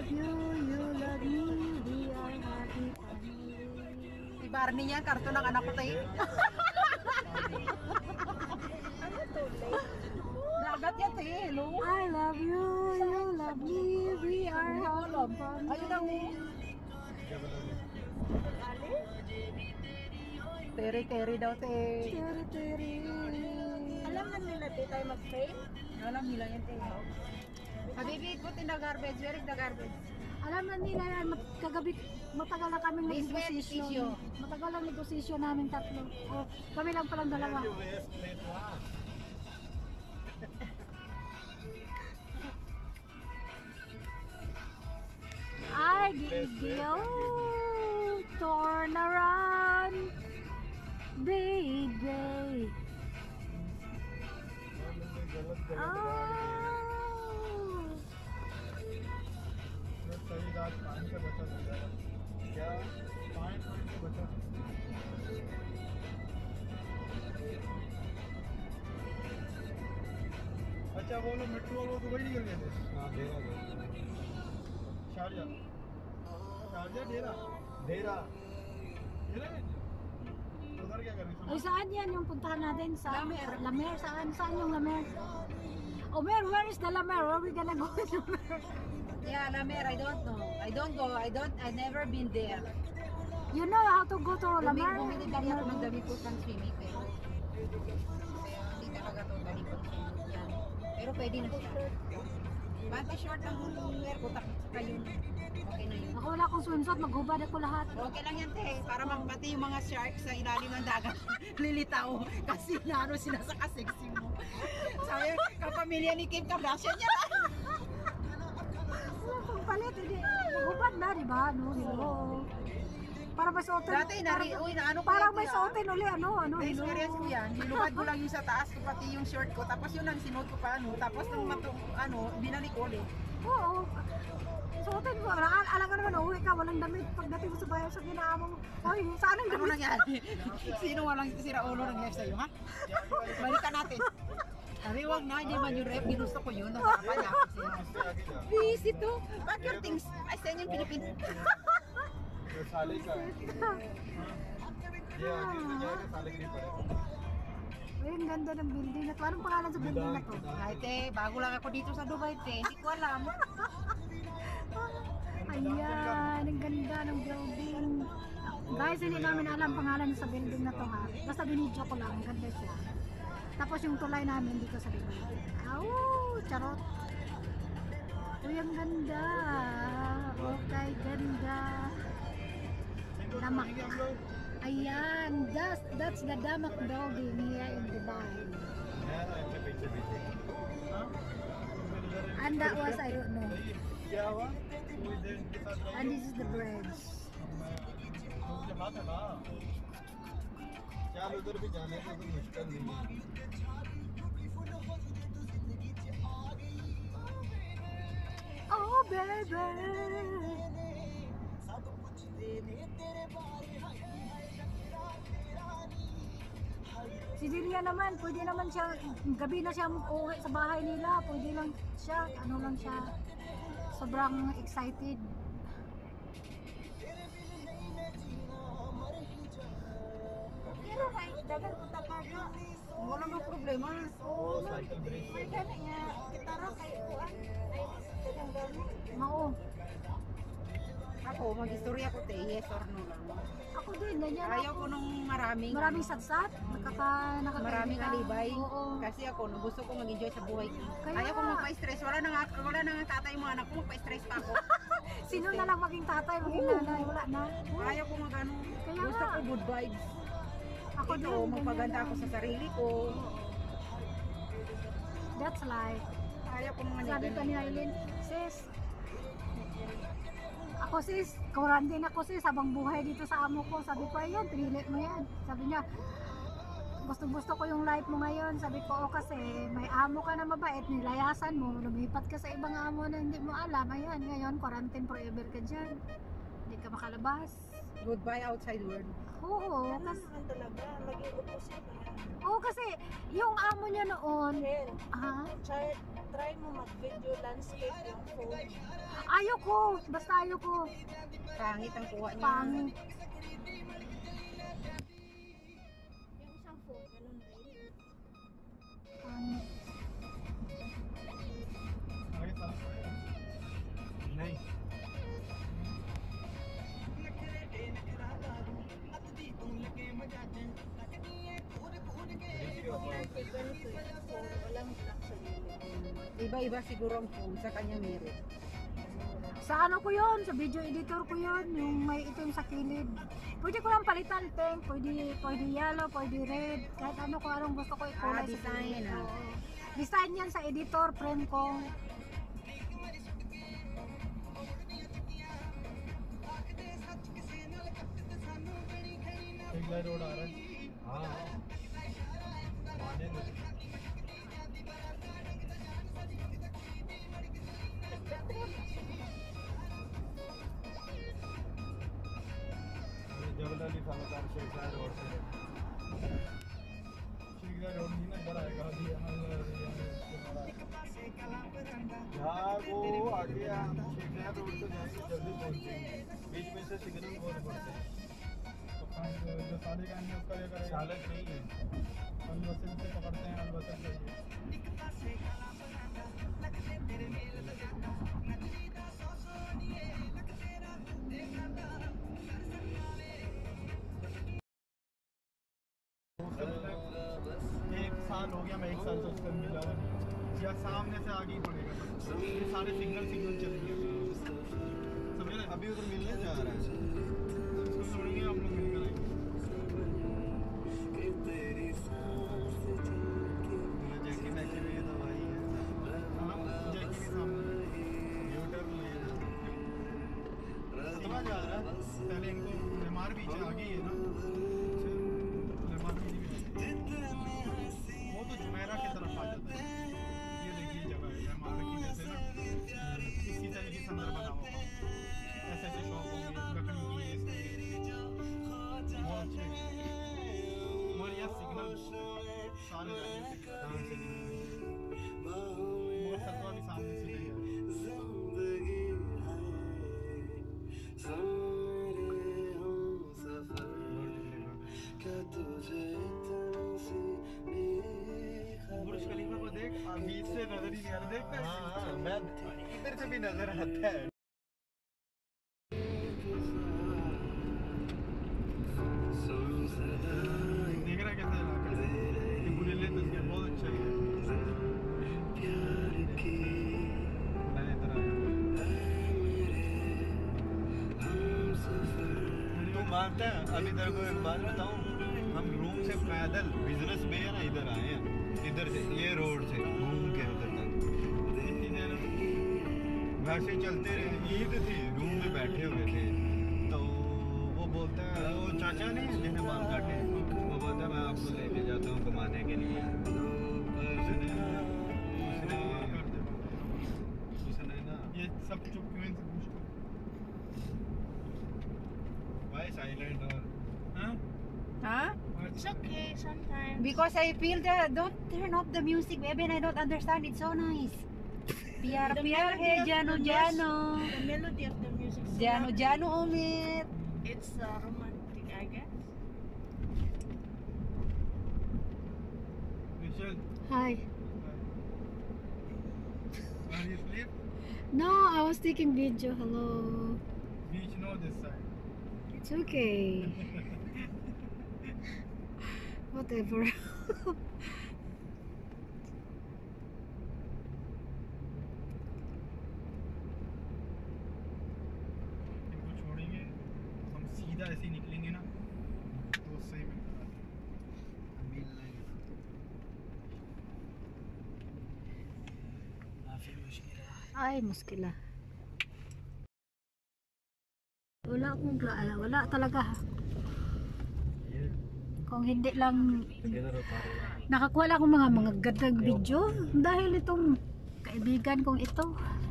you, you love me, we are happy family. Si Barney niya, karton ng anak ko tayo. Dagat yan tayo, hello? I love you, you love me, we are happy family. Ayun ang Teri daw te. Tiri. Alam na nila tayo mag-train? Alam nila yan te. Habibi, put in the garbage. Where is the garbage? Alam na nila yan, kagabi matagal na kami This way, negosasyon. tissue. Matagal ang negosasyon namin tatlo. O, kami lang palang dalawa. I give you turn around, baby. Oh. सही रात पानी से बचा हो जाएगा क्या पानी से बचा अच्छा वो लोग मेट्रो वालों तो वही निकल गए थे हाँ शारजा डेरा डेरा उधर क्या कर रही Ay, saan yan yung puntahan natin? Sa Lamer. Saan yung Lamer? Omer, where is the Lamer? Where are we gonna go to Lamer? Yeah, Lamer, I don't know. I don't go. I've never been there. You know how to go to Lamer? Bumili dali ako ng damit ko ng swimming pero hindi talaga to dali ko yan. Pero pwede na siya. Panty short ang wear ko tapos kayo. Okay na yun. Ako wala akong swimsuit, maghubad ako lahat. Okay lang yan te, para pati yung mga sharks sa ilalim ng dagat lilitaw kasi naano sinasaka-sexy mo. Sabi, kapamilya ni Kim Kardashian yan. Wala akong palit, hindi. Maghubad na, di ba? No, hello. Para may suotin. Dati, ano ko parang yan, may kuya? suotin uli, ano, Na-experience ko yan, nilubad ko lang yung sa taas ko pati yung short ko, tapos yun ang sinuot ko pa, tapos nung binalik ko ulit. Oo. Suotin mo. Alam ka naman, uwi ka, walang damit. Pagdating mo sa bayan, sa ginaama mo. Ay, saan ang Ano damit? nangyari? Sino walang sira ulo nangyari sa'yo, ha? Balikan natin. Sabi, wag na, hindi man yung rep, ginusto ko yun, nasarapan niya. Busy to. Pack your things. I send yung Philippines. साले का ये आगे से जाएगा साले के ऊपर Ay, ang ganda ng building na to. Anong pangalan sa building na to? Ay, te, bago lang ako dito sa Dubai, te. Hindi ko alam. Ayan, ang ganda ng building. Guys, hindi namin alam pangalan sa building na to ha. Basta binidyo ko lang, ang ganda siya. Tapos yung tulay namin dito sa Dubai. Charot. Uy, ang ganda. Okay, ganda. Damak. Ayan, that's the Damak building here in Dubai. And that was, I don't know. क्या हुआ तू इधर इनके साथ And this is the bridge. मुझे हाथ है ना चल उधर भी जाने का कोई मुश्किल नहीं है Oh, baby. Si Delia naman, pwede naman siya, gabi na siya uuwi sa bahay nila, pwede lang siya, ano lang siya, sobrang excited. Pero kahit dagan ko talaga. Wala nang problema. ओ cycle bridge May gani nga. Kita raw kay Kuan. Ay, dagang gani. Mao. Ako, mag-istorya ko, te. Yes or no lang. Ako din, ganyan Ayaw ako. ko nung maraming Satsat, nakakaibigan. maraming alibay. Oo. Kasi ako, gusto ko mag-enjoy sa buhay ko. Kaya Ayaw ko nga. magpa-stress. Wala na nga tatay yung mga anak ko. Magpa-stress pa ako. Sino na lang maging tatay, maging nanay, wala na. Ayaw ko mag-ano. Kaya Gusto nga. ko good vibes. Ako Ito, din, magpaganda ganyan ako lang. sa sarili ko. That's life. Ayaw ko mga Sabi ko ni ganun. Aileen, sis, ako sis, quarantine ako sis, habang buhay dito sa amo ko. Sabi ko, ayun, pinili mo yan. Sabi niya, gusto ko yung life mo ngayon. Sabi ko, kasi may amo ka na mabait, nilayasan mo, lumipat ka sa ibang amo na hindi mo alam. Ayan, ngayon, quarantine forever ka dyan. Hindi ka makalabas. Goodbye outside world. Oo, kasi, talaga, naging opposite. oo, kasi yung amo niya noon, Child, ah, child, try mo mag-video landscape yung phone. Ayoko, basta ayoko. Pangit ang kuha niya. Pangit. Yung isang phone, ganun rin. Pangit. नहीं Walang black sa gilid. Iba-iba siguro ang phone, sa kanya meron. Sa ano ko yun, sa video editor ko yun, yung may itim sa kilid. Pwede ko lang palitan, pink, pwede yellow, pwede red, kahit ano kung anong gusto ko ikulay sa Design, kilid. ah. Oo. Design yan sa editor, friend ko. Signal road आ रहा है हाँ माने दो जबल अली फालकार शेखा रोड से शेखा रोड नहीं ना इधर आएगा अभी यार वो आगे शेखा रोड तो जाएंगे जल्दी पहुंचेंगे बीच में से सिग्नल बहुत पड़ते हैं जो साले का है उसका लेकर चालक नहीं है अलवसन से पकड़ते हैं अलवसन से एक साल हो गया मैं एक साल से उससे मिला हुआ नहीं या सामने से आगे ही पड़ेगा ये सारे सिग्नल चल गए समझ रहे अभी उधर मिलने जा रहा है उसको छोड़ेंगे हम लोग मिलकर आएंगे जैकी बैठी हुई है तो भाई है हाँ जैकी भी सामने यूटर्न ले समझ आ रहा है पहले इनको लेमार बीच आगे ही है ना लेमार बीच भी वो तो जुमेरा की तरफ आ जाता है ये देखिए जगह है लेमार की जैसे ना इसकी तरीके से अंदर बना हुआ ऐसे ऐसे शॉप होंगे लकड़ी की बहुत अच्छे और यह सिग्नल सारे कहाँ से मोर सत्वा भी सामने से ले बुर्ज खलीफा को देख अभी से नजर ही नहीं आ रहा देखता है हाँ मैं इधर से भी नजर आता है देख रहा कैसा इलाका है ये बुलेले तस्वीर बहुत अच्छा है मैं इधर आया तू मानता है अभी तेरे को एक बात बताऊं हम रूम से पैदल बिजनेस में है ना इधर आए हैं इधर से ये रोड से घूम के उधर तक वैसे चलते रहे ईद थी रूम में बैठे हुए थे तो वो बोलता है वो चाचा नहीं जिन्हें बाल काटे वो बोलता है मैं आपको लेके जाता हूँ घुमाने के लिए उसने ना ये सब चुप क्यों से पूछो भाई साइलेंट और हाँ Huh? It's okay sometimes. Because I feel that don't turn off the music, baby, and I don't understand. It's so nice. Piar piar hai jano jano. The melody of the music is Jano not- jano umit. It's romantic, I guess. Michelle Hi. are you asleep No, I was taking video. Hello. beach no this side It's okay. Whatever. इनको छोड़ेंगे हम सीधा ऐसे ही निकलेंगे ना तो सही मिल लेंगे काफी मुश्किल है Ay, muskila. Wala akong wala talaga. Kung hindi lang nakakuha lang akong mga gandang video dahil itong kaibigan kong ito.